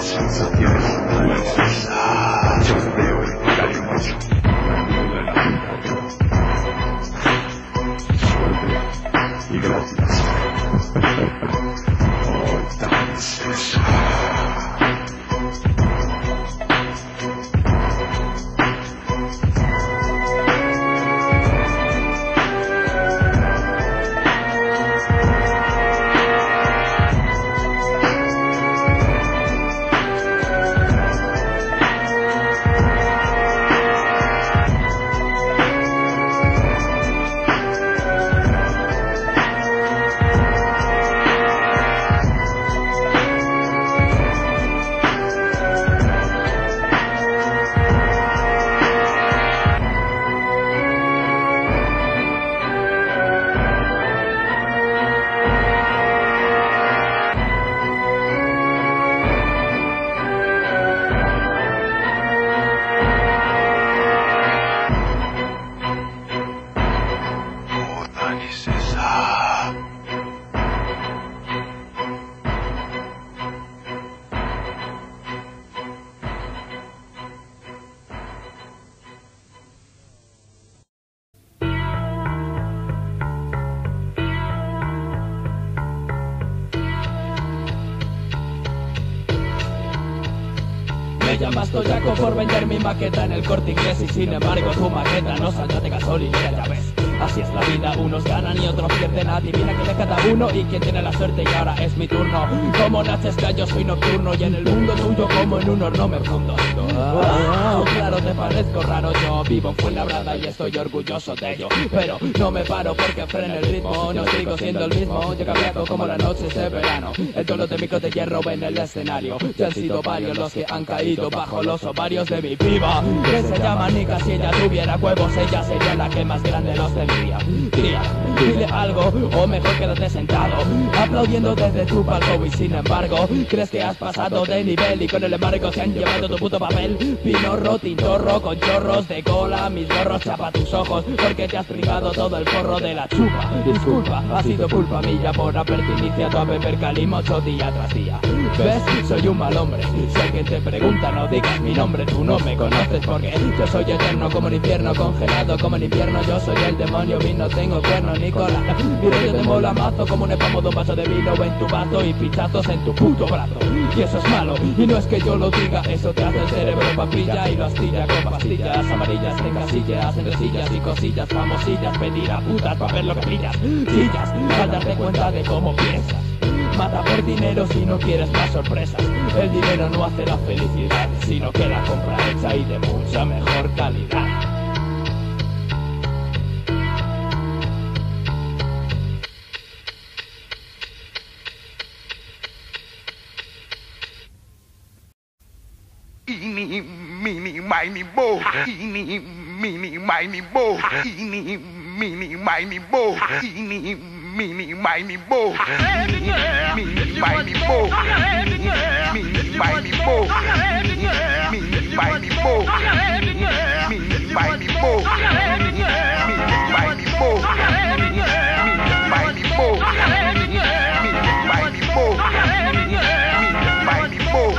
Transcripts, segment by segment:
sensaciones intensas. Yo veo el diario mocho. Suerte y gracias. Oh, tan intensa. Me llamas Toyaco por vender mi maqueta en el Corte Inglés y sin embargo tu maqueta no saldrá de gasolinera, ya ves. Así es la vida, unos ganan y otros pierden. Adivina que de cada uno y quien tiene la suerte y ahora es mi turno. Como naces que yo soy nocturno y en el mundo tuyo como en un horno me fundo. Claro, te parezco raro, yo vivo en Fuenlabrada y estoy orgulloso de ello. Pero no me paro porque frena el ritmo, no sigo siendo el mismo. Yo cambiado como las noches de verano. El tono de micro de hierro en el escenario. Ya han sido varios los que han caído bajo los ovarios de mi piba, que se llama Nika. Si ella tuviera huevos, ella sería la que más grande los tendría. Tía, dile algo, o mejor quédate sentado, aplaudiendo desde tu palco. Y sin embargo, crees que has pasado de nivel y con el embargo se han llevado tu puto papel. Pinorro, tintorro, con chorros de cola, mis gorros, chapa tus ojos, porque te has privado todo el forro de la chupa. Disculpa, ha sido culpa mía por haberte iniciado a beber calimocho día tras día. ¿Ves? Soy un mal hombre. Si alguien te pregunta, no digas mi nombre, tú no me conoces porque yo soy eterno como el infierno, congelado como el invierno. Yo soy el demonio y no tengo cuerno ni cola. Mira, yo te mola mazo como un espamo de un vaso de vino en tu vaso y pichazos en tu puto brazo. Y eso es malo, y no es que yo lo diga, eso te hace el cerebro papilla y lo astilla con pastillas amarillas en casillas, entre sillas y cosillas famosillas. Pedir a putas para ver lo que pillas. Sillas, al darte cuenta de cómo piensas. Mata por dinero si no quieres más sorpresas. El dinero no hace la felicidad, sino que la compra hecha y de mucha mejor calidad. Eeny, meeny, miny, mo. Eeny, meeny, miny, mo. Eeny, meeny, miny, mo. Eeny, meeny, miny, mo. Eeny, meeny, miny, mo. Eeny, meeny, miny, mo. Eeny, meeny, miny, mo. Eeny, meeny, miny, mo. Eeny, meeny, miny, mo. Eeny, meeny, miny, mo. Eeny, meeny, miny, mo. Eeny, meeny, miny, mo.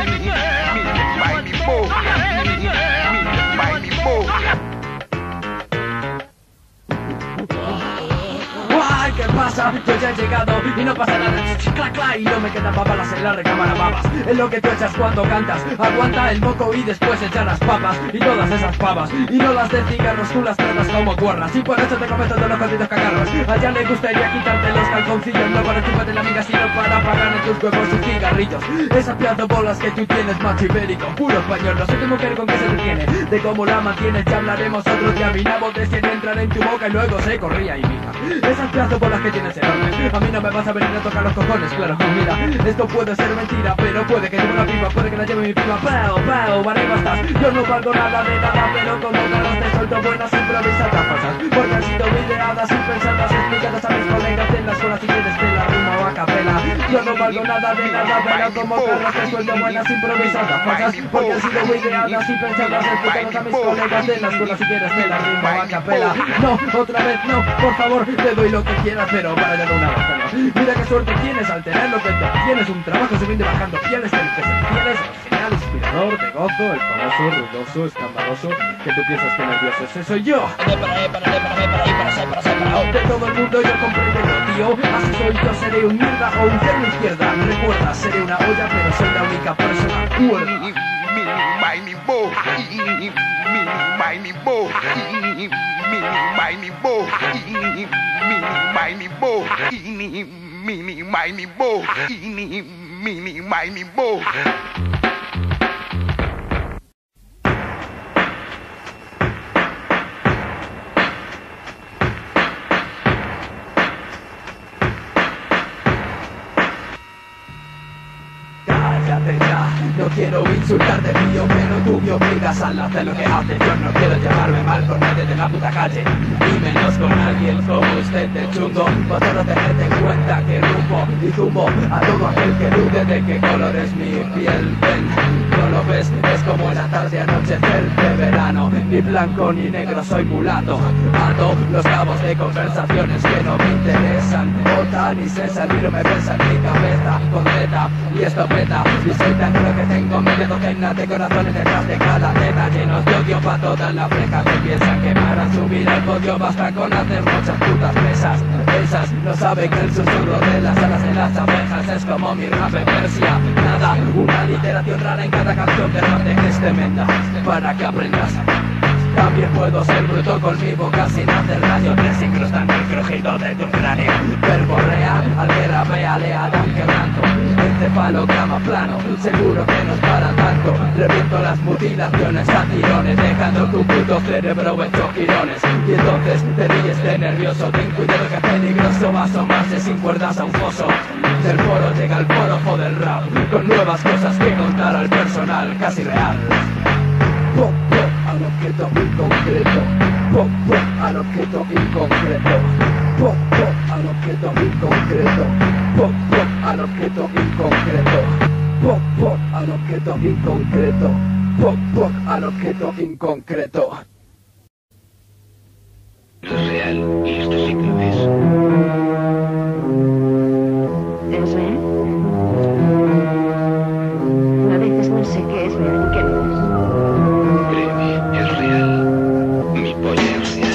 ¡Ay, qué pasa! Yo ya he llegado y no pasa nada. Clac, clac, y no me quedan babalas en la recámara, babas. Es lo que tú echas cuando cantas. Aguanta el moco y después echa las papas. Y todas esas pavas. Y no las de cigarros, tú las tratas como guarras. Y por eso te comes todos los jodidos cagarros. Allá le gustaría quitarte los calzoncillos. No para chuparte la amiga, sino para pagar en tus huevos sus cigarrillos. Esas pedazo bolas que tú tienes, macho ibérico, puro español. No sé tu mujer con qué se detiene. De cómo la mantienes ya hablaremos otro día. Vinamos de si entrar en tu boca y luego se corría y mija. Esas pedazo bolas que tienes enormes. A mí no me vas a venir a tocar los cojones, claro. Mira, esto puede ser mentira, pero puede que lleve una pipa, puede que la lleve mi prima. Pau, pau, arriba estás. Yo no valgo nada de nada, pero como caras te suelto buenas improvisadas falsas. Porque han sido ideadas y pensadas, explicadas a mis colegas en la escuela. Si quieres te la rima o a capela. Yo no valgo nada de nada, pero como caras te suelto buenas improvisadas falsas. Porque han sido ideadas y pensadas, explicadas a mis colegas en la escuela. Si quieres te la rima o a capela. No, otra vez no, por favor, te doy lo que quieras, pero vaya de una vez. Mira qué suerte tienes al tener lo que te tienes, un trabajo subiendo y bajando, fieles, felices, fieles, honor, de gozo, el famoso, ruidoso, escandaloso, que tú piensas que nervioso ese soy yo. De todo el mundo yo comprendo, tío, así soy yo, seré un mierda o un cero izquierda. Recuerda, seré una olla, pero soy la única persona cuerda. Mini bo, mini mini bo, mini mini bo, mini mini bo, mini mini bo, mini mini bo. No quiero insultarte, tío, pero tú me obligas a hacer lo que haces. Yo no quiero llevarme mal con nadie de la puta calle, y menos con alguien como usted de chungo. Vosotros tened en cuenta que rumbo y zumbo a todo aquel que dude de qué color es mi piel. Ven, no lo ves, es como la tarde anochecer de verano. Ni blanco ni negro, soy mulato. Ato los cabos de conversaciones que no me interesan. Bota ni César, ni no me pesa en mi cabeza con Z y escopeta. Y soy tan duro que tengo media docena de corazones detrás de cada teta, llenos de odio pa' todas las flejas que piensan que para subir al podio basta con hacer muchas putas mesas. Esas no saben que el susurro de las alas de las abejas es como mi rap en Persia. Nada, una literación rara en cada canción de rap de que es tremenda, para que aprendas. También puedo ser bruto con mi boca sin hacer daño. Te incrustan el crujido de tu cráneo. Verborrea al que rapea le dan quebranto. Encefalograma plano, seguro que nos para tanto. Reviento las mutilaciones a tirones, dejando tu puto cerebro hecho girones. Y entonces te ríes de nervioso. Ten cuidado que peligroso va a asomarse sin cuerdas a un foso. Del foro llega el foro del rap, con nuevas cosas que contar al personal casi real. Pop, pop, al objeto inconcreto. Pop, pop, al objeto inconcreto. Pop, pop, al objeto inconcreto. Pop, pop, al objeto inconcreto. Pop, pop, al objeto inconcreto. Pop, pop, al objeto inconcreto. Es real y esto sí que lo es. ¿Es real? A veces no sé qué es real y qué no es. Créeme, es real. Mi polla es real.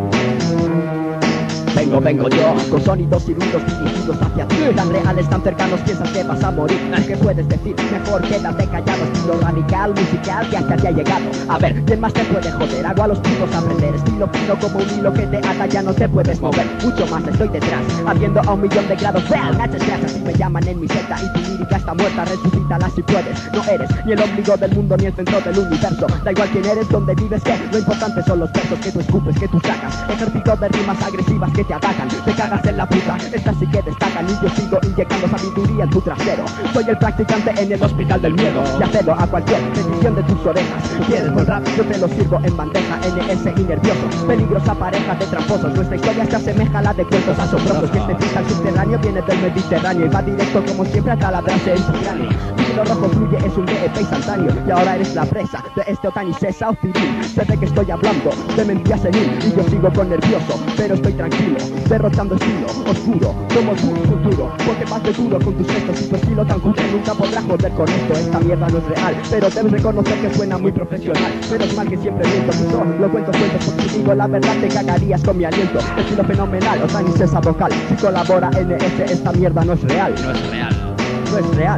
Vengo yo, con sonidos y ruidos dirigidos hacia ti. Tan reales, tan cercanos, piensas que vas a morir. ¿Qué puedes decir? Mejor quédate callado. Estilo radical, musical, que hasta te ha llegado. A ver, ¿quién más te puede joder? Hago a los chicos aprender. Estilo fino como un hilo que te ata, ya no te puedes mover. Mucho más estoy detrás, haciendo a 1.000.000 de grados. Vean, gracias, así me llaman en mi secta. Y tu lírica está muerta, resucítala si puedes. No eres ni el ombligo del mundo ni el centro del universo. Da igual quién eres, dónde vives, que lo importante son los versos que tú escupes, que tú sacas. Ejército de rimas agresivas que te atacan. Te cagas en la puta, estas sí que destacan. Y yo sigo inyectando sabiduría en tu trasero. Soy el practicante en el hospital del miedo, y accedo a cualquier decisión de tus orejas. ¿Quieres buen rap? Yo te lo sirvo en bandeja. NS y nervioso, peligrosa pareja de tramposos. Nuestra historia se asemeja a la de cuentos asombrosos. Que este freestyle subterráneo viene del Mediterráneo y va directo como siempre a taladrarse en su cráneo. Lo rojo fluye, es un DEP instantáneo. Y ahora eres la presa de este Otani Cesa o civil. Sé de que estoy hablando de mentiras senil. Y yo sigo con nervioso, pero estoy tranquilo, derrochando estilo oscuro como tu futuro. Porque vas de duro con tus gestos y tu estilo tan cutre. Nunca podrás joder con esto, esta mierda no es real. Pero debes reconocer que suena muy profesional. Pero es mal que siempre miento, si solo cuento sueltos. Porque si digo la verdad te cagarías con mi aliento. Estilo fenomenal, Otani Cesa vocal. Si colabora NS, esta mierda no es real. No es real. No es real.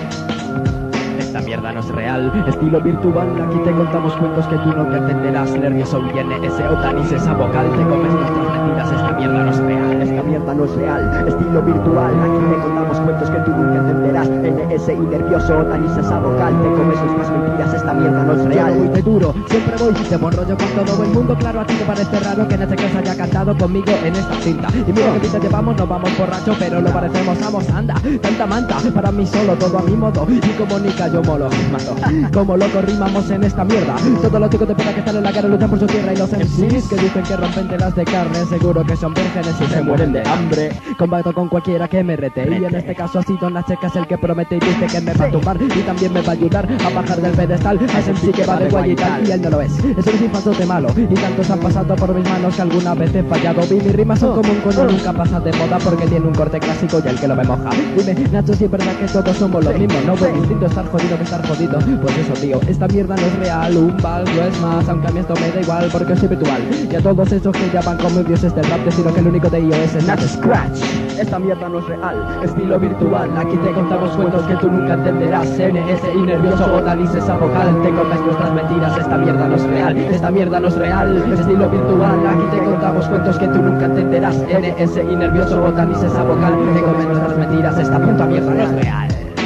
Esta mierda no es real. Estilo virtual, aquí te contamos cuentos que tú no te entenderás. Nervioso viene ese Otani Cesa vocal. Te comes nuestras mentiras, esta mierda no es real. Esta mierda no es real. Estilo virtual, aquí te contamos cuentos que tú nunca entenderás. NS y nervioso, Otani Cesa vocal. Te comes nuestras mentiras, esta mierda no es real. Yo voy de duro, siempre voy de buen rollo con todo el mundo. Claro, a ti te parece raro que en este caso haya cantado conmigo en esta cinta. Y mira que te llevamos, nos vamos borracho, pero lo parecemos, vamos, anda. Tanta manta, para mí solo, todo a mi modo. Y como Nika yo molo, mato. Como loco rimamos en esta mierda. Todos los chicos de puta que están en la cara luchan por su tierra. Y los MCs que dicen que rompen telas de carne, seguro que son vírgenes y se mueren de hambre. Combato con cualquiera que me rete. Y en este caso ha sido Nacheca es el que promete y dice que me va a tumbar. Y también me va a ayudar a bajar del pedestal. A ese MC que va de guay y tal, y él no lo es. Es un infantote malo. Y tantos han pasado por mis manos que alguna vez he fallado. Vi mis rimas son como un cono, nunca pasa de moda porque tiene un corte clásico y el que lo me moja. Dime, Nacho, si es verdad que todos somos los mismos. No voy distinto estar jodido que estar jodido. Pues eso, tío, esta mierda no es real. Un vals no es más, aunque a mí esto me da igual porque soy virtual. Y a todos esos que llaman como dioses del rap, decido que el único de ellos es Nat Scratch. Esta mierda no es real, estilo virtual. Aquí te contamos cuentos que tú nunca entenderás. NS y nervioso o Dalis esa vocal. Te comes nuestras mentiras, esta mierda no es real. Esta mierda no es real, estilo virtual. Aquí te contamos cuentos que tú nunca entenderás. NS y nervioso o Dalis esa vocal. Te comes nuestras mentiras, esta puta mierda no es real.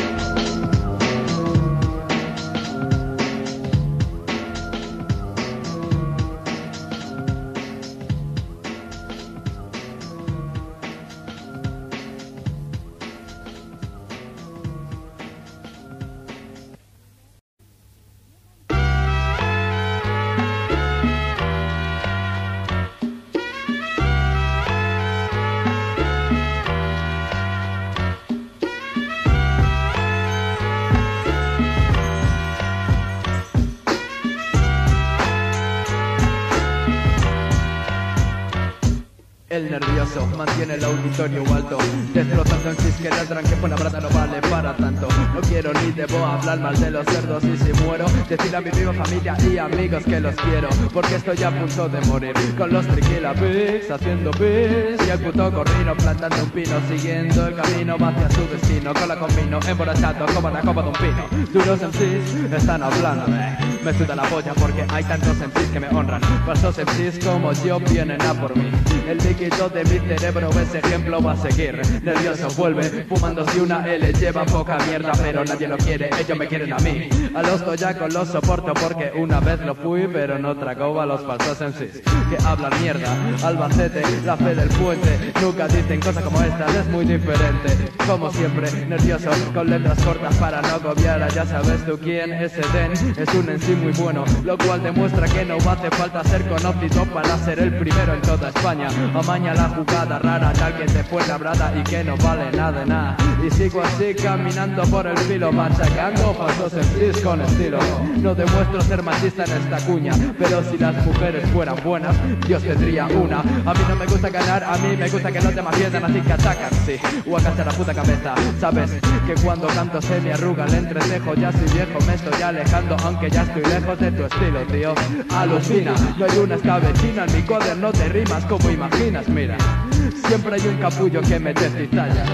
El nervioso mantiene el auditorio alto, destrozando en que ladran que buena brata no vale para tanto. No quiero ni debo hablar mal de los cerdos y si muero, decir a mi viva familia y amigos que los quiero, porque estoy a punto de morir. Con los Triquila Pigs haciendo pis y el puto corrino plantando un pino, siguiendo el camino va hacia su destino. Con la combino, emborrachado como la copa de un pino. Duros MCs están hablando, me suda la polla porque hay tantos MCs que me honran. Falsos MCs como yo vienen a por mí. El líquido de mi cerebro ese ejemplo va a seguir. Nervioso vuelve, fumándose una L. Lleva poca mierda pero nadie lo quiere, ellos me quieren a mí. A los toyacos los soporto porque una vez lo fui, pero no trago a los falsos MCs que hablan mierda. Albacete, la fe del puente, nunca dicen cosas como estas, es muy diferente. Como siempre, nervioso, con letras cortas para no agobiar. Ya sabes tú quién es Eden, es un en sí muy bueno, lo cual demuestra que no hace falta ser conocido para ser el primero en toda España. Amaña la jugada rara, tal que te fue labrada y que no vale nada de nada. Y sigo así caminando por el filo, machacando falsos MCs con estilo. No demuestro ser machista en esta cuña, pero si las mujeres fueran buenas, Dios tendría una. A mí no me gusta ganar, a mí me gusta que los demás pierdan, así que atacan, sí, o agacha la puta cabeza. Sabes que cuando canto se me arruga el entrecejo, ya soy viejo, me estoy alejando, aunque ya estoy lejos de tu estilo, tío. Alucina, no hay una escabechina en mi cuaderno de rimas como imaginas, mira. Siempre hay un capullo que me descitalla.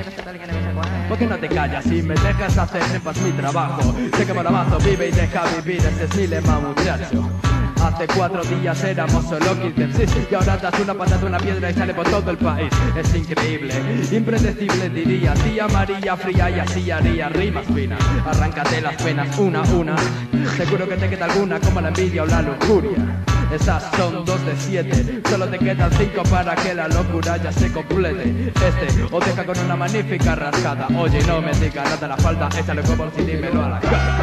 ¿Por qué no te callas y me dejas hacer en paz mi trabajo? Sé que Bonamazo vive y deja vivir, ese es mi lema, muchacho. Hace 4 días éramos solo 15 MCs y ahora das una patada, una piedra y sale por todo el país. Es increíble, impredecible diría. Tía María fría y así haría rimas finas. Arráncate las penas una a una. Seguro que te queda alguna como la envidia o la lujuria. Esas son 2 de 7, solo te quedan 5 para que la locura ya se complete. O deja con una magnífica rascada. Oye, no me digas nada la falta, échale como si dímelo a la cara.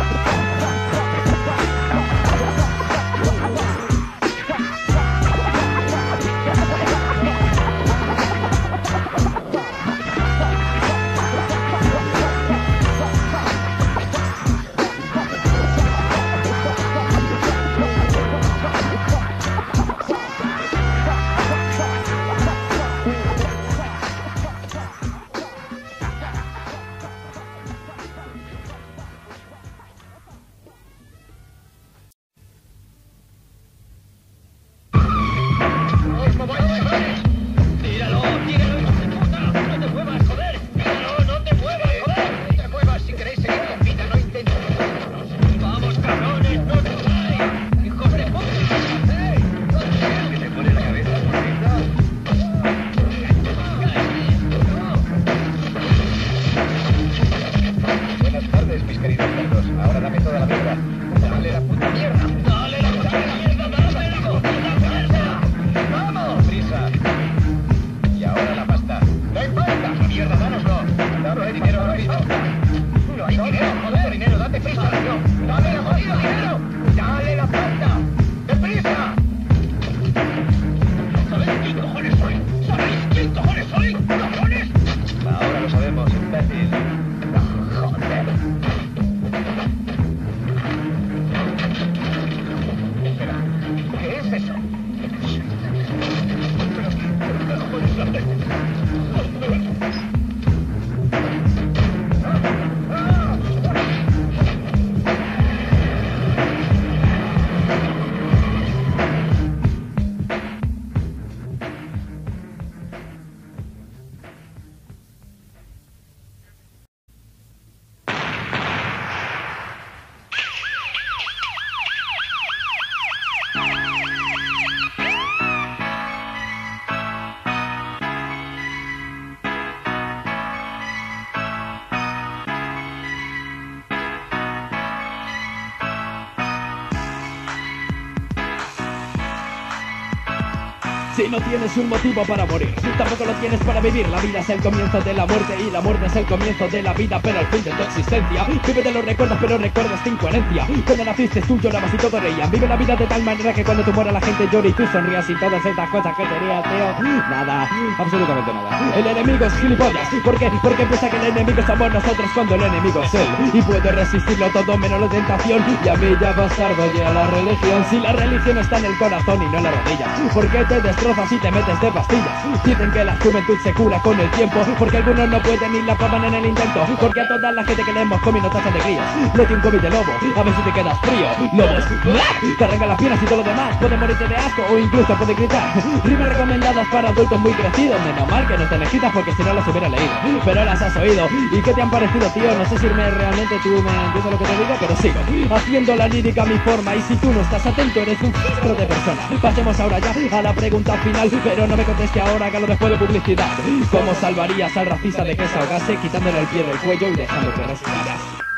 Si no tienes un motivo para morir, tampoco lo tienes para vivir. La vida es el comienzo de la muerte y la muerte es el comienzo de la vida, pero al fin de tu existencia. Vive de los recuerdos, pero recuerdas tu incoherencia. Cuando naciste tú llorabas y todos reían. Vive la vida de tal manera que cuando tú mueras la gente llore y tú sonrías y todas estas cosas que sería, tío. Nada, absolutamente nada. El enemigo es gilipollas. ¿Por qué? Porque piensa que el enemigo somos nosotros cuando el enemigo es él. Y puede resistirlo todo menos la tentación. Y a mí ya bastardo llega la religión. Si la religión está en el corazón y no en las rodillas, ¿por qué te destrozas y te metes de pastillas? Dicen que la juventud se cura con el tiempo, porque algunos no pueden y la pagan en el intento. Porque a toda la gente que le hemos comido tachas de críos, lete un COVID de lobo, a ver si te quedas frío. Lobos, te arrancan las piernas y todo lo demás. Puede morirte de asco o incluso puede gritar. Rimas recomendadas para adultos muy crecidos. Menos mal que no te necesitas porque si no las hubiera leído, pero las has oído. ¿Y qué te han parecido, tío? No sé si realmente tú me entiendes lo que te digo, pero sigo haciendo la lírica a mi forma. Y si tú no estás atento eres un filtro de persona. Pasemos ahora ya a la pregunta final, pero no me conteste ahora, hágalo después de publicidad. ¿Cómo salvarías al racista de que se ahogase quitándole el pie del cuello y dejando que respirara?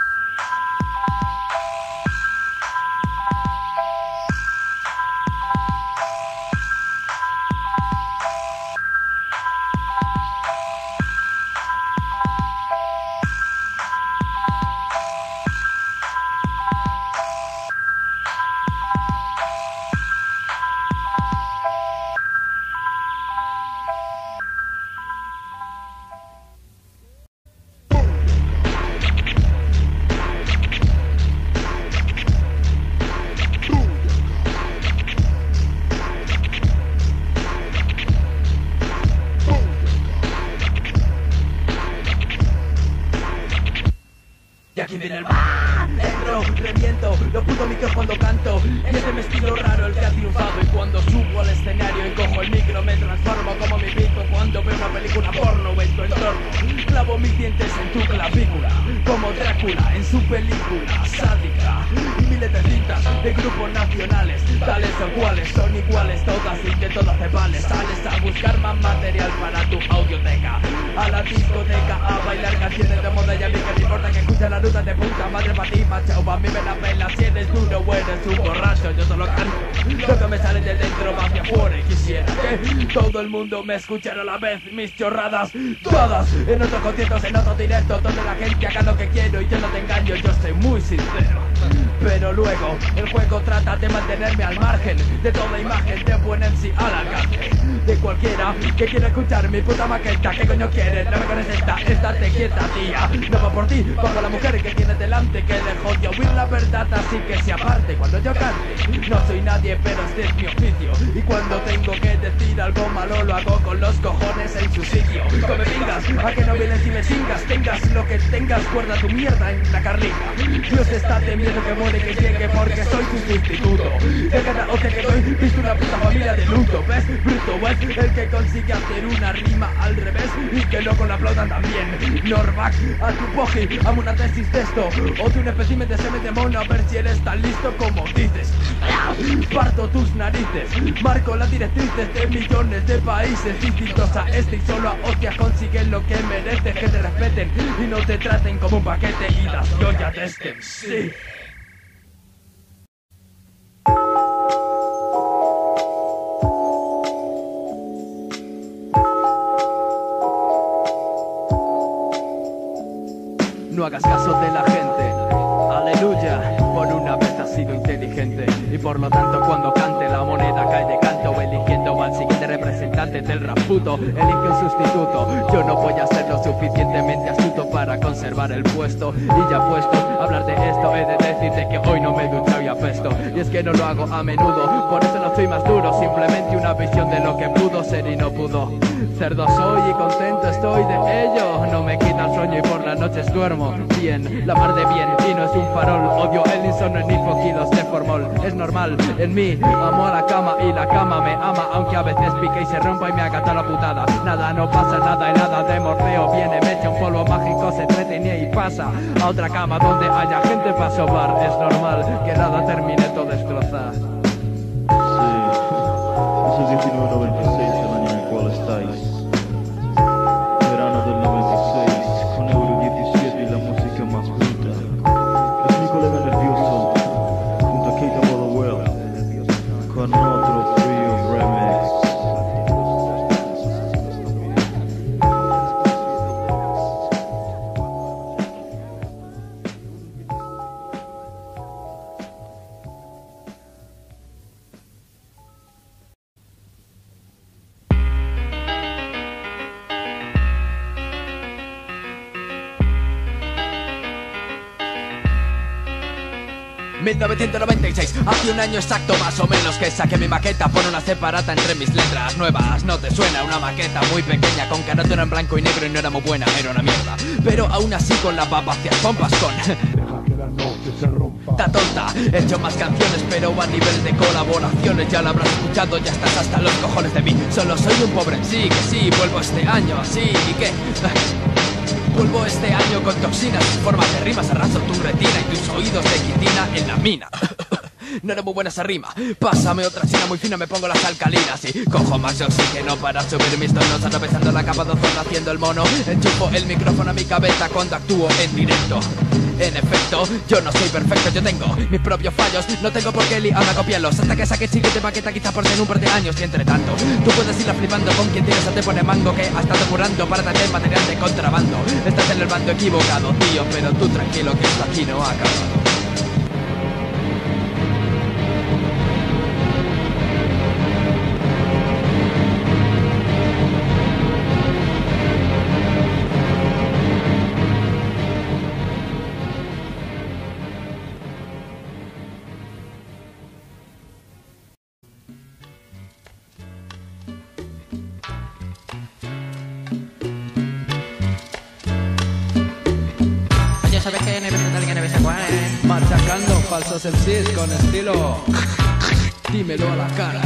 Y aquí viene el entro, reviento, lo puto micro cuando canto. Y ese me estilo raro el que ha triunfado. Y cuando subo al escenario y cojo el micro me transformo como mi pico. Cuando veo una película porno en tu entorno, clavo mis dientes en tu clavícula, como Drácula en su película sádica. Y miles de cintas de grupos nacionales, tales o cuales, son iguales todas y de todas te vales. Sales a buscar más material para tu audioteca, a la discoteca, a bailar canciones de moda. Y a mí que me importa que escuche la ruta de puta madre pa' ti, macho. Pa' mí me la pela si eres duro o eres un borracho. Yo solo canto lo que me sale de dentro va hacia afuera. Y quisiera que todo el mundo me escuchara a la vez mis chorradas todas en otros conciertos, en otros directos, donde la gente haga lo que quiero y yo no te engaño. Yo soy muy sincero, pero luego el juego trata de mantenerme al margen de toda imagen de buen MC al alcance de cualquiera que quiera escuchar mi puta maqueta. ¿Qué coño quieres? No me conoces, estate quieta, tía. No va por ti, va por la mujer que tienes delante, que le jode oír la verdad, así que se aparte cuando yo cante. No soy nadie, pero este es mi oficio, y cuando tengo que decir algo malo lo hago con los cojones en su sitio. Come pingas, a que no vienes y me chingas. Tengas lo que tengas, guarda tu mierda en la carlita. Dios está temiendo que muere que llegue porque soy tu sustituto. De cada hostia que doy, viste una puta familia de luto. ¿Ves? Bruto es el que consigue hacer una rima al revés y que luego la aplaudan también. Norback, a tu poji, amo una tesis de esto, o de un espécimen de semen de mono, a ver si eres tan listo como dices. Parto tus narices, marco las directrices de millones de países distintos a este, y solo a hostias consiguen lo que mereces, que te respeten y no te traten como un paquete y las joyas de este. Sí. No hagas caso de la gente, aleluya, por una vez has sido inteligente. Y por lo tanto cuando cante la moneda cae de canto, eligiendo al siguiente representante del rap puto. Elige un sustituto, yo no voy a ser lo suficientemente astuto para conservar el puesto. Y ya puesto a hablar de esto, he de decirte que hoy no me he duchado y apesto. Y es que no lo hago a menudo, por eso no soy más duro, simplemente una visión de lo que pudo ser y no pudo. Cerdo soy y contento estoy de ello, no me quita el sueño y por las noches duermo bien, la mar de bien, y no es un farol. Odio el insomnio ni foquidos de formol, es normal en mí, amo a la cama y la cama me ama, aunque a veces pique y se rompa y me agata la putada. Nada, no pasa nada, y nada de morfeo viene, me echa un polvo mágico, se entretiene y pasa a otra cama donde haya gente para sobar. Es normal que nada termine todo destrozado. Sí, eso es 1996, el año en el cual estáis. Verano del 96, con Euro 17 y la música más bruta. Es mi colega nervioso, junto a Kate Well, con otro frío remix. 1996, hace un año exacto más o menos que saqué mi maqueta. Pon una separata entre mis letras nuevas. No te suena una maqueta muy pequeña con carátula en blanco y negro y no era muy buena, era una mierda. Pero aún así con la papa hacia pompas con Ta tonta, he hecho más canciones pero a nivel de colaboraciones ya lo habrás escuchado, ya estás hasta los cojones de mí. Solo soy un pobre sí, que sí, vuelvo este año así y que vuelvo este año con toxinas en forma de rimas, arraso tu retina y tus oídos de quitina en la mina. No era muy buena esa rima. Pásame otra china muy fina, me pongo las alcalinas y cojo más oxígeno para subir mis tonos, atravesando la capa de ozono haciendo el mono. Enchufo el micrófono a mi cabeza cuando actúo en directo. En efecto, yo no soy perfecto, yo tengo mis propios fallos. No tengo por qué liarme a copiarlos hasta que saque el siguiente paqueta, quizá por ser un par de años. Y entre tanto, tú puedes irla flipando con quien tienes, te pone mango que ha estado currando para traer material de contrabando. Estás en el bando equivocado, tío, pero tú tranquilo que esto aquí no ha acabado. ¿Sabes que NBC tal que NBC cuál es? Machacando falsos MCs con estilo. Dímelo a la cara.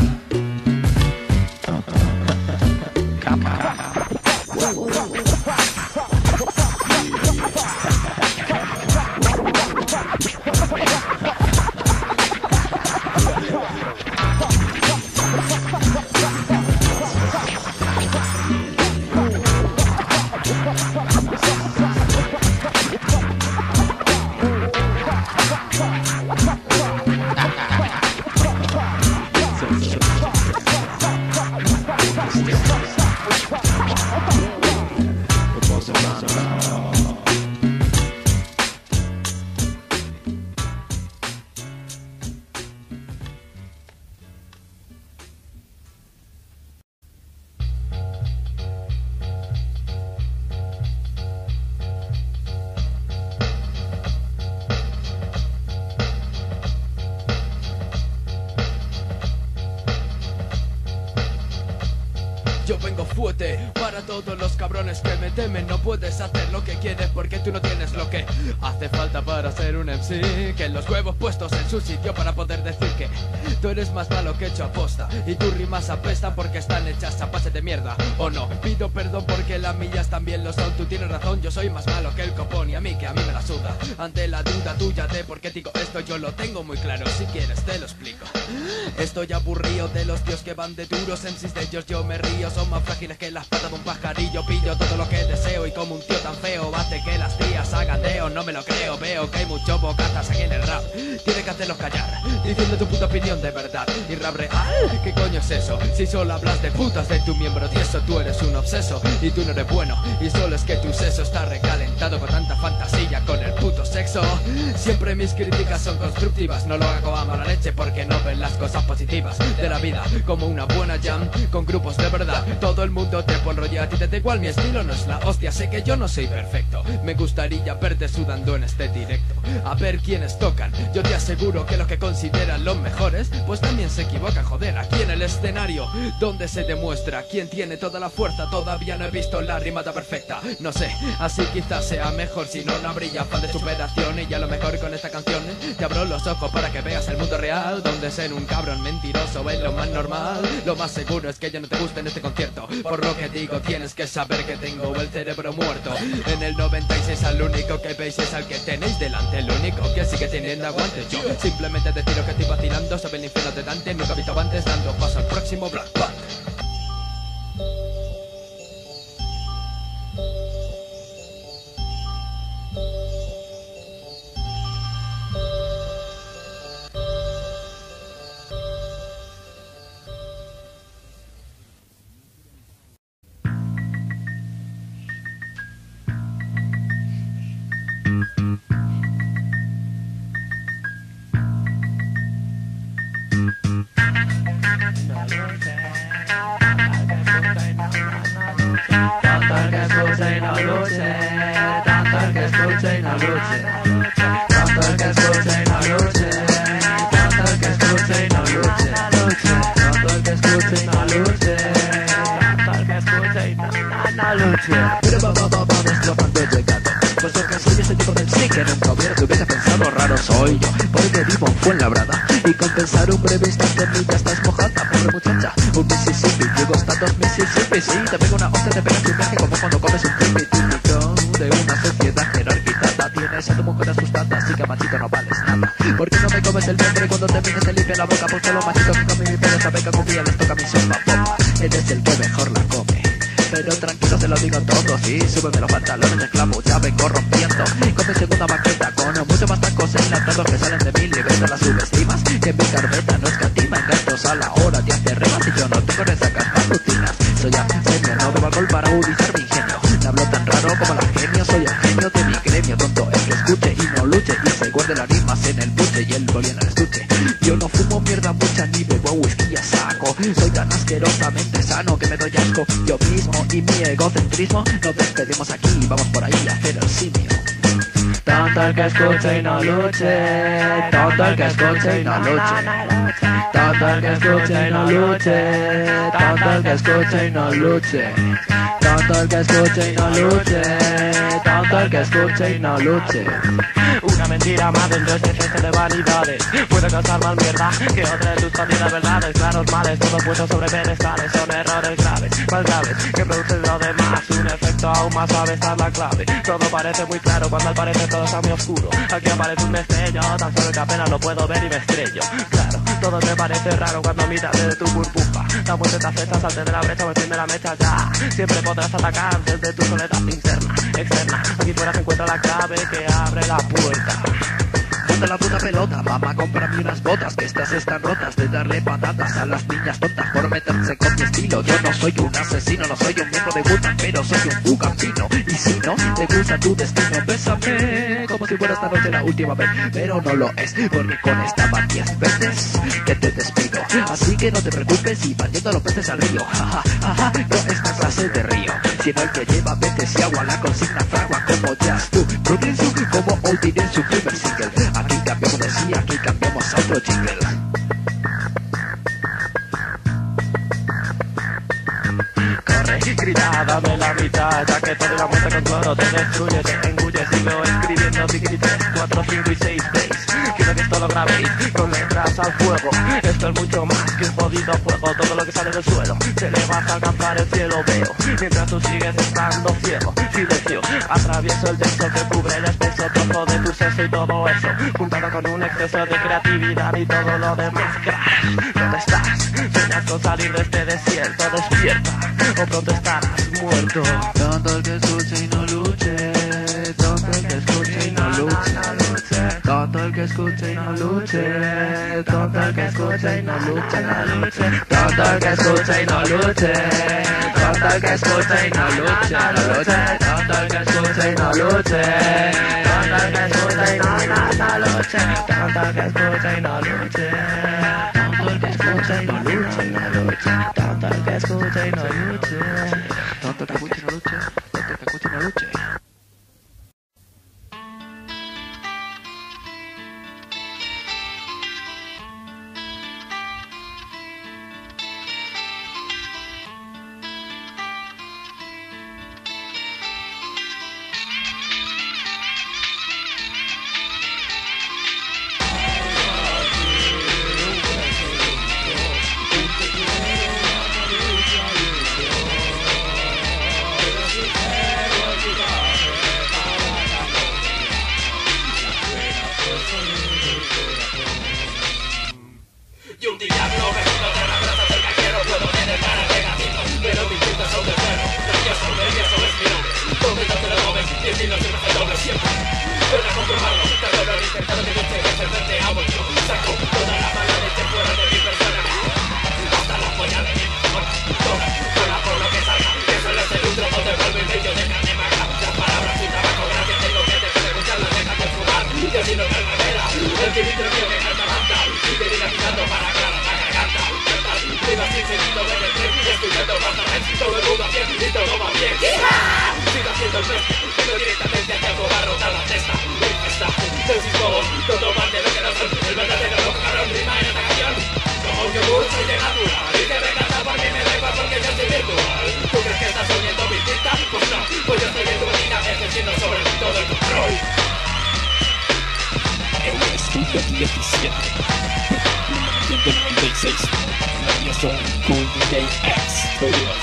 Yo vengo fuerte para todos los cabrones que me temen. No puedes hacer lo que quieres porque tú no tienes lo que hace falta para ser un MC. Que los huevos puestos en su sitio para poder decir que tú eres más malo que hecho aposta y tus rimas apestan porque están hechas a base de mierda. O no, pido perdón porque las millas también lo son. Tú tienes razón, yo soy más malo que el copón y a mí que a mí me la suda. Ante la duda tuya de por qué digo esto yo lo tengo muy claro. Si quieres te lo explico. Estoy aburrido de los tíos que van de duros MCs, de ellos yo me río. Son más frágiles que las patas de un pajarillo. Pillo todo lo que deseo y como un tío tan feo hace que las tías hagan deo. No me lo creo, veo que hay muchos bocatas aquí en el rap. Tienes que hacerlos callar, diciendo tu puta opinión de verdad. Y rap real, ¿qué coño es eso? Si solo hablas de putas de tu miembro tieso, tú eres un obseso y tú no eres bueno. Y solo es que tu seso está recalentado con tanta fantasía con el puto sexo. Siempre mis críticas son constructivas, no lo hago a mala leche porque no ven las cosas positivas de la vida. Como una buena jam con grupos de verdad. Todo el mundo te pone rollo, a ti te da igual, mi estilo no es la hostia. Sé que yo no soy perfecto, me gustaría verte sudando en este directo. A ver quiénes tocan, yo te aseguro que los que consideran los mejores pues también se equivocan, joder. Aquí en el escenario donde se demuestra quién tiene toda la fuerza. Todavía no he visto la rimata perfecta, no sé, así quizás sea mejor. Si no, no habría fan de superación. Y a lo mejor con esta canción te abro los ojos para que veas el mundo real, donde ser un cabrón mentiroso es lo más normal. Lo más seguro es que ya no te guste en este concierto. Por lo que digo, tienes que saber que tengo el cerebro muerto. En el 96 al único que veis es al que tenéis delante. El único que sigue teniendo aguante. Yo simplemente decido que estoy vacilando sobre el infierno de Dante. Nunca he visto antes dando paso al próximo Black Punk. Tanto el que escucha y no luche, tanto el que escucha y no luche, tanto el que escucha y no luche. raro soy yo, porque vivo en Fuenlabrada. Y con pensar un breve instante en mí ya estás mojada, pobre muchacha. Un Mississippi, llego hasta dos Mississippi. Sí, te pego una hostia, te pegas un viaje como cuando comes un tripi típico de una sociedad jerarquizada. Tienes a tu mujer asustada, así que machito no vales nada. ¿Por qué no me comes el vientre cuando te vienes te limpia la boca? Pues solo machito que come mi pelo sabe que algún día les toca mi sopa popa. Eres el que mejor la come, pero tranquilo se lo digo todo, sí, súbeme los pantalones de clavo, ya vengo rompiendo. Con mi segunda maqueta, con mucho más tacos enlatados que salen de mi libreta. Las subestimas, que mi carpeta no escatima en gastos a la hora de hacer remas. Y yo no tengo resacas matutinas, soy abstemio, no bebo alcohol para agudizar mi ingenio. No hablo tan raro como la genio, soy el genio de mi gremio. Tonto el que escuche y no luche, y se guarde las rimas en el buche y el boli en el estuche. Yo no fumo mierda mucha ni bebo whisky a saco, soy tan asquerosamente sano que me doy asco yo mismo y mi egocentrismo. Nos despedimos aquí, vamos por ahí a hacer el simio. Tanto el que escuche y no luche, tanto el que escuche y no luche, tanto el que escuche y no luche, tanto el que escuche y no luche, tanto el que escuche y no luche, tanto el que escuche y no luche. Una mentira más dentro de este jefe de vanidades. Puede causar más mierda que otra de tus jodidas verdades. Claros males, todo puesto sobre pedestales. Son errores graves, más graves que producen lo demás. Un efecto aún más suave está en la clave. Todo parece muy claro cuando al parecer todo está muy oscuro. Aquí aparece un destello, tan solo que apenas lo puedo ver y me estrello. Claro, todo me parece raro cuando a mitad de tu burbuja la muerte te acecha, salte de la brecha o enciende la mecha ya. Siempre podrás atacar desde tu soledad interna, externa. Aquí fuera se encuentra la clave que abre la puerta. Ponte la puta pelota, mamá, cómprame unas botas, que estas están rotas de darle patatas a las niñas tontas por meterse con mi estilo. Yo no soy un asesino, no soy un miembro de Wu-Tang, pero soy un bucampino. Y si no te gusta tu destino, bésame como si fuera esta noche la última vez. Pero no lo es, porque con esta van 10 veces que te despido. Así que no te preocupes y van yendo los peces al río. Jaja, jaja, no esta clase de río, sino el que lleva peces y agua, la consigna fragua como Jazz tú, Brooklyn Zoo, como Oldie en su primer single. Aquí cambiamos de sí, aquí cambiamos a otro jingle. Corre, grita, dame la mitad, ya que toda la muerte con cloro te destruye, te engulle. Sigo escribiendo Digiri 3, 4, 5 y 6 days. Quiero que esto lo grabéis con letras al fuego. Esto es mucho más que un jodido fuego. Todo lo que sale del suelo se le va a alcanzar el cielo, veo. Mientras tú sigues estando ciego, silencio. Atravieso el texto que cubre el espeso trozo de tu sexo y todo eso, juntado con un exceso de creatividad y todo lo demás. Crash, ¿dónde estás? Sueñas con salir de este desierto, despierta o pronto estarás muerto. Tanto el que escuche y no luche, tanto el que escuche y no luche, tanto el que escuche y no luche, tanto el que escuche y no luche, tanto el que escuche y no luche, tanto el que escuche y no luche, tanto el que escuche y no luche, tanto el que escuche y no luche, tanto el que escuche y no luche, tanto el que escuche y no luche, tanto el que escuche y no luche, tanto el que escuche y no luche, tanto el que escuche y no luche. Pues yo estoy en tu rutina ejerciendo sobre todo el control. 17 196 Radio son Cool DJ X Studios.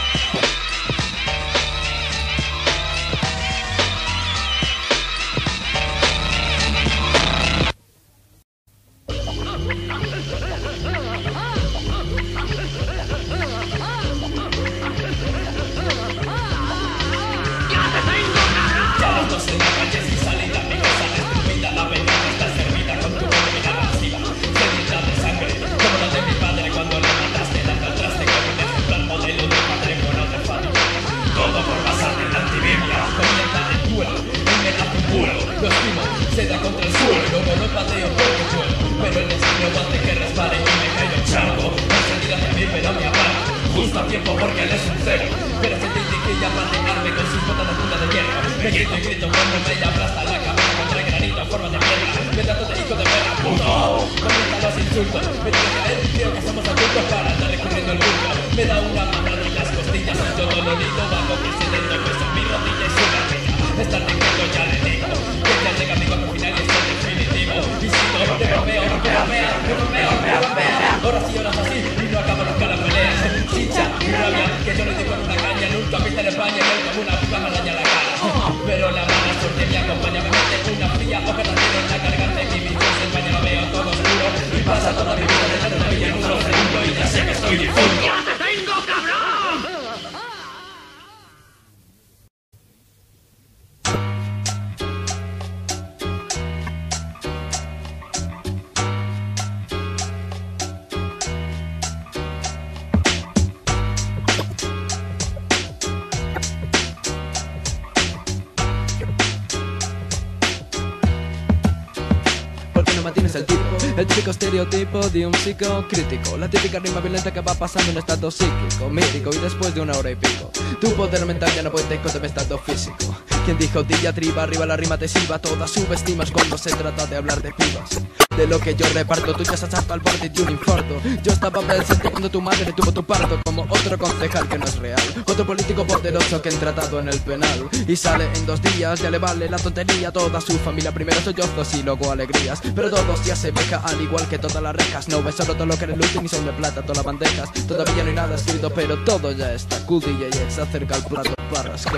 El típico estereotipo de un psicocrítico, la típica rima violenta que va pasando en estado psíquico, mítico, y después de 1 hora y pico tu poder mental ya no poético de estado físico. Quien dijo diatriba, arriba la rima te silba, todas subestimas cuando se trata de hablar de pibas. De lo que yo reparto, tú ya se salta al borde de un infarto. Yo estaba presente cuando tu madre tuvo tu parto, como otro concejal que no es real, otro político poderoso que han tratado en el penal. Y sale en 2 días, ya le vale la tontería, toda su familia primero sollozos y luego alegrías. Pero todos ya se beca al igual que todas las rejas. No ves solo todo lo que eres luz y son de plata todas las bandejas. Todavía no hay nada escrito pero todo ya está. Cool DJ X acerca al plato para rascar.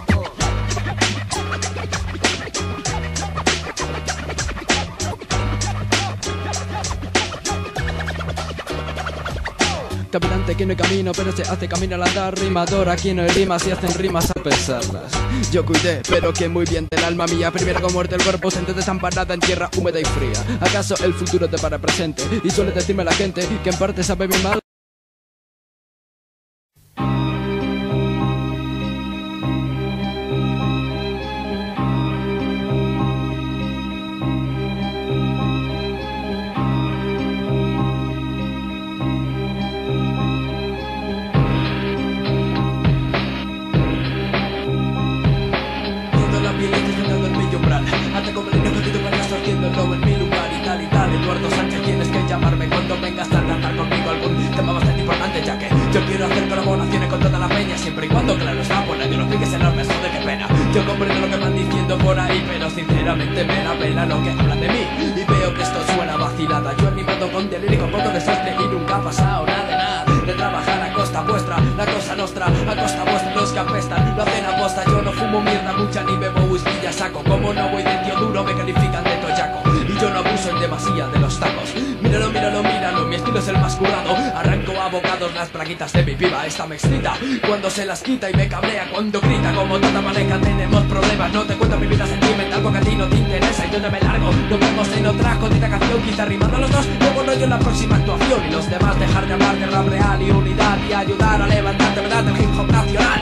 Caminante aquí no hay camino, pero se hace camino al andar. Rimador aquí no hay rimas y hacen rimas a pesarlas. Yo cuidé, pero que muy bien del alma mía. Primero con muerte el cuerpo, senté desamparada en tierra húmeda y fría. ¿Acaso el futuro te para presente? Y suele decirme la gente que en parte sabe mi mal. Eduardo Sánchez, tienes que llamarme cuando vengas a tratar conmigo algún tema bastante importante, ya que yo quiero hacer colaboraciones con toda la peña, siempre y cuando, claro, está por ello, los piques enormes, joder, qué pena. Yo comprendo lo que van diciendo por ahí, pero sinceramente me la pela lo que hablan de mí. Y veo que esto suena vacilada, yo animado con delírico, poco desastre y nunca ha pasado nada de nada. De trabajar a costa vuestra, la cosa nostra, a costa vuestra los que apestan, lo hacen a posta. Yo no fumo mierda mucha ni bebo whisky ya saco, como no voy de tío duro me califican de toyaco. Y yo no abuso en demasía de los tacos. Míralo, míralo, míralo, mi estilo es el más curado. Arranco a bocados las plaquitas de mi piba. Esta me excita cuando se las quita y me cabrea cuando grita. Como toda pareja tenemos problemas. No te cuento mi vida sentimental porque a ti no te interesa y yo no me largo. Nos vemos en otra jodida canción, quizá rimando los dos. Luego no yo en la próxima actuación. Y los demás dejar de hablar de rap real y unidad y ayudar a levantarte, verdad, del hip hop nacional.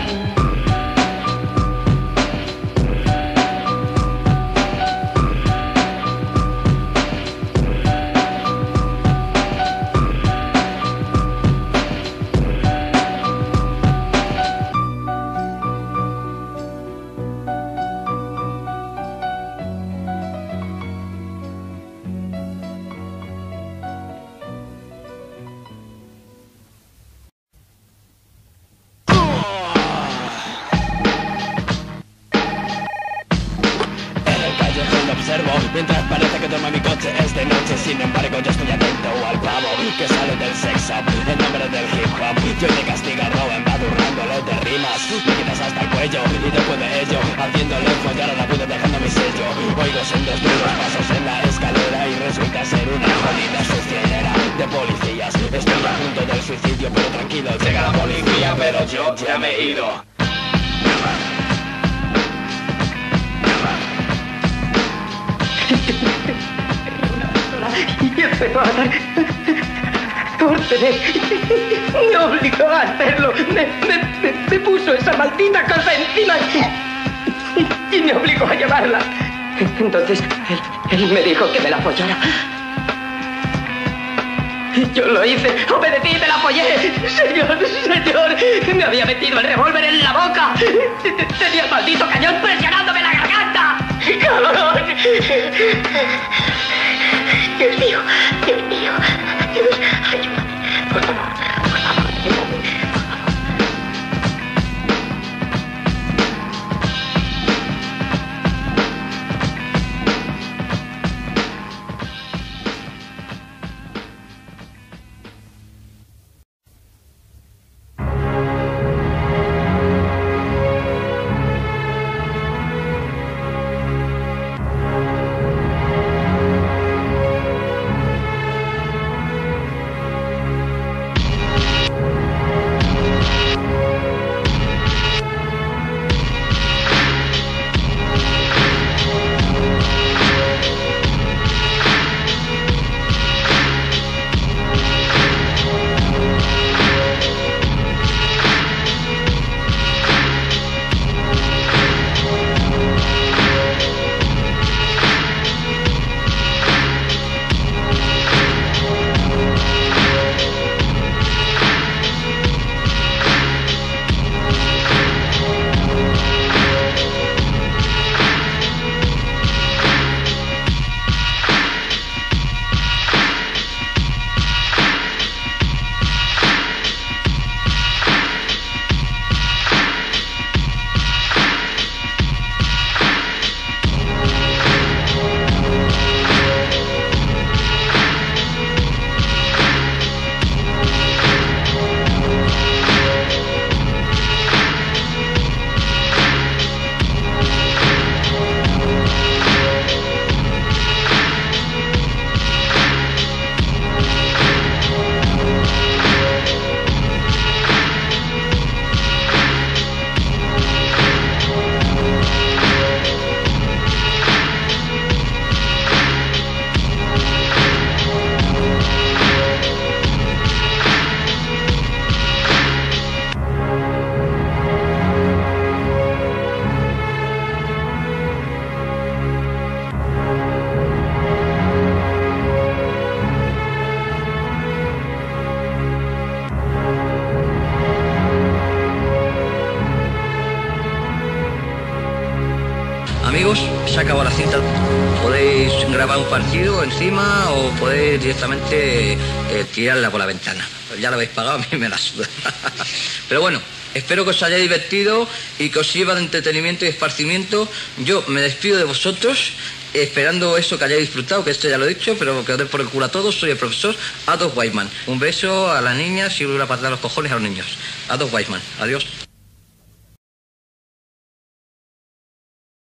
noche es de noche, sin embargo yo estoy atento al pavo que sale del sex shop en nombre del hip hop. Yo te castigarlo embadurrándolo de rimas, me quitas hasta el cuello y después de ello haciéndole follar a la puta dejando mi sello. Oigo sendos duros pasos en la escalera y resulta ser una jodida suciedera de policías. Estoy a punto del suicidio, pero tranquilo, llega la policía, pero yo ya me he ido. Y empezó a dar órdenes. Me obligó a hacerlo. Me puso esa maldita cosa encima y me obligó a llevarla. Entonces él me dijo que me la follara. Yo lo hice, obedecí y me la follé. Señor, me había metido el revólver en la boca. Tenía el maldito cañón presionándome la garganta. ¡Cabrón! Dios mío, ayúdame, por favor, ayúdame. Amigos, se acabó la cinta. Podéis grabar un partido encima o podéis directamente tirarla por la ventana. Ya lo habéis pagado, a mí me la suda. Pero bueno, espero que os haya divertido y que os sirva de entretenimiento y esparcimiento. Yo me despido de vosotros, esperando eso que hayáis disfrutado, que esto ya lo he dicho, pero que os den por el culo a todos. Soy el profesor Adolf Weisman. Un beso a las niñas y una patada a los cojones a los niños. Adolf Weisman. Adiós.